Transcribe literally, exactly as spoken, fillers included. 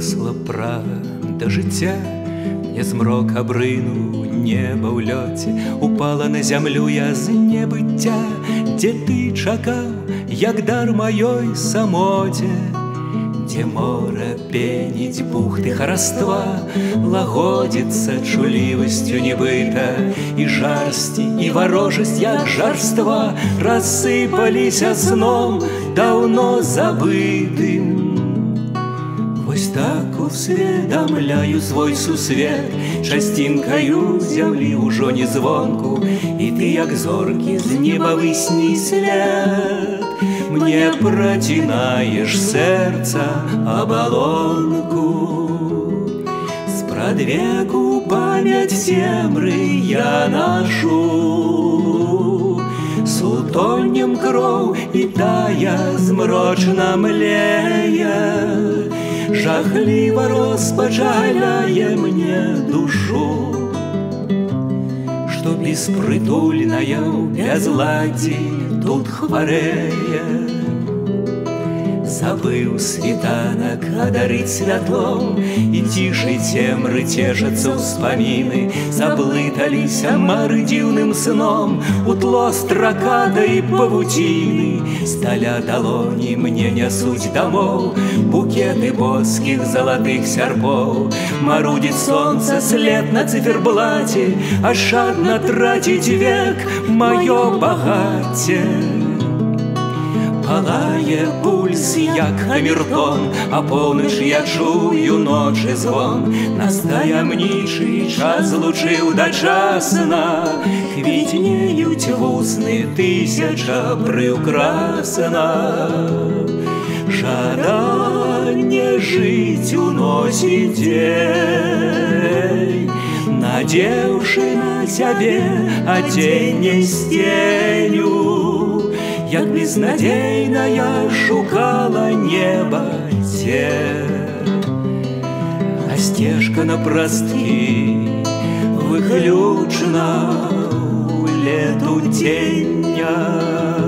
выросла правда життя, мне змрок абрынуў неба ў лёце, упала на зямлю я з небыцця, дзе ты чакаў, як дар маёй самоце, дзе мора пеніць бухты хараства, лагодзіцца чулівасцю нібыта, і жарсці, і варожасць, як жарства, рассыпаліся сном даўно забытым. Вось так усведамляю свой сусвет часцінкаю зямлі ўжо не звонку, і ты, як зоркі з неба высні след, мне працінаеш сэрца абалонку. Спрадвеку памяць цемры я нашу, сутоннем кроў і тая змрочна млее, жахліва распачаляе мне душу, што беспрытульная ў бязладдзі тут хварэе. Забыў світанак адарыць святлом, і цішай цемры цешацца ўспаміны, заблыталіся мары дзіўным сном, у тло стракатай павуціны. Сталя далоні мне нясуць дамоў букеты боскіх залатых сярпоў. Марудзіць сонца след на цыферблаце, ашчадна траціць век маё багацце. Палае пульс, як камертон, а поўнач я чую ночы звон. Нас таямнічы час злучыў дачасна, квітнеюць вусны тысяча прыўкрасна. Жаданне жыць уносіць дзень, надзеўшы на сябе адзенне з ценю, як безнадзейная шукала неба цень. А сцежка на прасткі выключна ў лету цення.